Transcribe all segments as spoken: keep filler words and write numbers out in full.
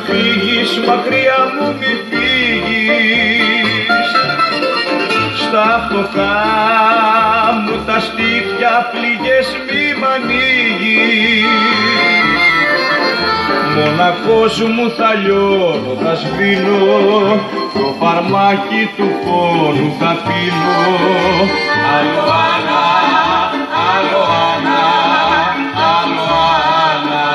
φύγεις, μακριά μου μη φύγεις. Στα φτωχά μου τα στήθια πληγές μη μ' ανοίγεις. Μοναχός μου θα λιώνω, θα σβήνω, το φαρμάκι του πόνου θα πίνω. Άλλο Άννα, άλλο Άννα, άλλο Άννα.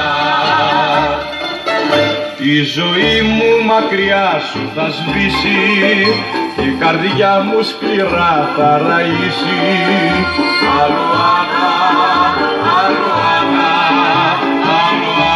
Η ζωή μου μακριά σου θα σβήσει, η καρδιά μου σκληρά θα ραΐσει. Άλλο Άννα, άλλο Άννα, άλλο Άννα.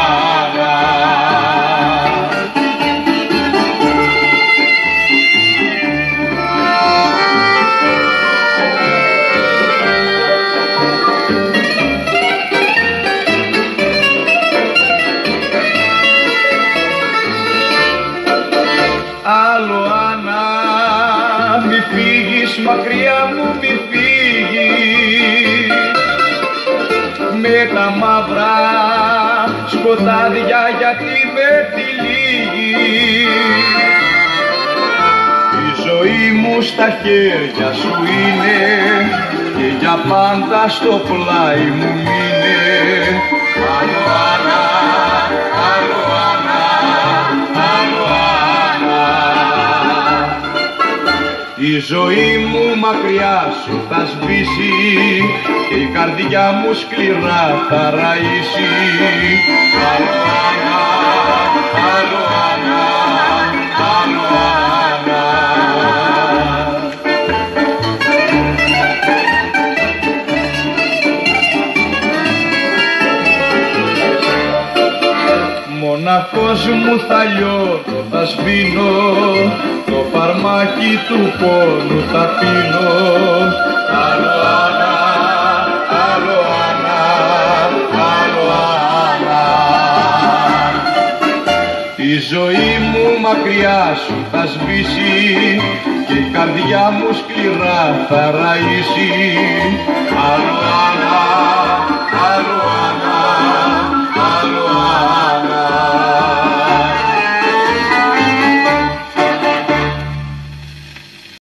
Άλλο Άννα, μη φύγεις, μακριά μου μη φύγεις. Με τα μαύρα σκοτάδια γιατί με τυλίγεις. Η ζωή μου στα χέρια σου είναι και για πάντα στο πλάι μου μείνε. Άλλο Άννα, άλλο Άννα, άλλο Άννα. Η ζωή μου μακριά σου θα σβήσει και η καρδιά μου σκληρά θα ραΐσει. Άλλο Άννα, άλλο Άννα, άλλο Άννα. Μοναχός μου θα λιώνω, θα σβήνω, το φαρμάκι του πόνου θα πίνω. Άλλο Άννα, άλλο Άννα, άλλο Άννα. Η ζωή μου μακριά σου θα σβήσει και η καρδιά μου σκληρά θα ραΐσει. Άλλο Άννα.